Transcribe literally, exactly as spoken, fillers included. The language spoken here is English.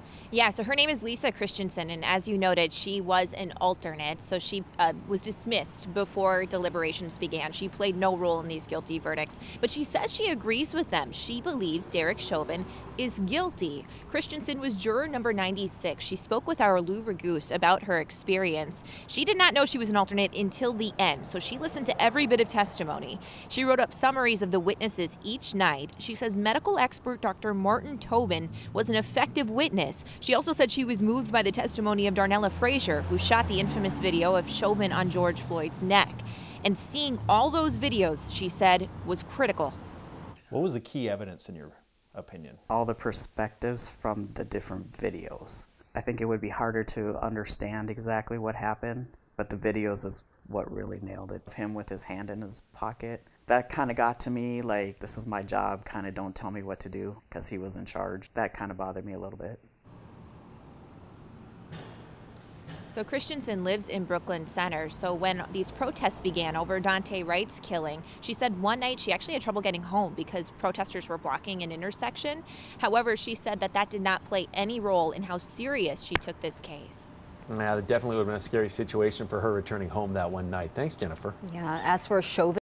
Yeah, so her name is Lisa Christensen, and as you noted, she was an alternate, so she uh, was dismissed before deliberations began. She played no role in these guilty verdicts, but she says she agrees with them. She believes Derek Chauvin is guilty. Christensen was juror number ninety-six. She spoke with our Lou Raguse about her experience. She did not know she was an alternate until the end, so she listened to every bit of testimony. She wrote up summaries of the witnesses each night. She says medical expert Doctor Martin Tobin was an effective witness. She also said she was moved by the testimony of Darnella Frazier, who shot the infamous video of Chauvin on George Floyd's neck. And seeing all those videos, she said, was critical. What was the key evidence in your opinion? All the perspectives from the different videos. I think it would be harder to understand exactly what happened, but the videos is what really nailed it. Him with his hand in his pocket. That kind of got to me, like, this is my job, kind of don't tell me what to do, because he was in charge. That kind of bothered me a little bit. So Christensen lives in Brooklyn Center. So when these protests began over Daunte Wright's killing, she said one night she actually had trouble getting home because protesters were blocking an intersection. However, she said that that did not play any role in how serious she took this case. Yeah, that definitely would have been a scary situation for her returning home that one night. Thanks, Jennifer. Yeah, as for Chauvin.